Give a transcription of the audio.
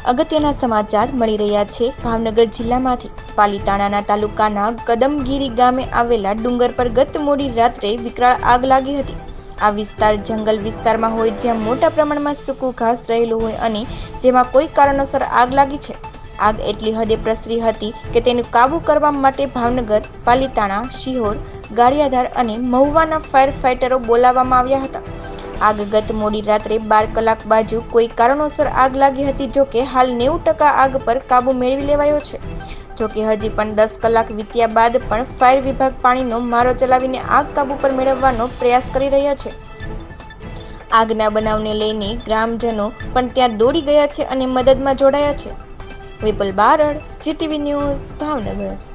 અગત્યના સમાચાર મળી રહ્યા છે ભાવનગર જિલ્લામાંથી। પાલીતાણાના તાલુકાના કદમગીરી ગામે આવેલા ડુંગર પર ગત મોડી રાત્રે વિકરાળ આગ લાગી હતી। આ વિસ્તાર જંગલ વિસ્તારમાં હોય, જ્યાં મોટા પ્રમાણમાં સૂકું ઘાસ રહેલું હોય અને જેમાં કોઈ કારણોસર આગ લાગી છે। આગ એટલી હદે પ્રસરી હતી કે તેને કાબૂ કરવા માટે ભાવનગર, પાલીતાણા, શિહોર, ગારિયાધાર અને મહુવાના ફાયર ફાઇટરો બોલાવવામાં આવ્યા હતા। આગ ગત મોડી રાત્રે 12 કલાક બાજુ કોઈ કારણોસર આગ લાગી હતી। જોકે હાલ 90% આગ પર કાબુ મેળવી લેવાયો છે। જોકે હજી પણ 10 કલાક વીત્યા બાદ પણ ફાયર વિભાગ પાણીનો મારો ચલાવીને આગ કાબુ પર મેળવવાનો પ્રયાસ કરી રહ્યા છે। આગના બનાવને લઈને ગ્રામજનો પણ ત્યાં દોડી ગયા છે અને મદદમાં જોડાયા છે। Vipul Barad, GTV news, Bhavnagar.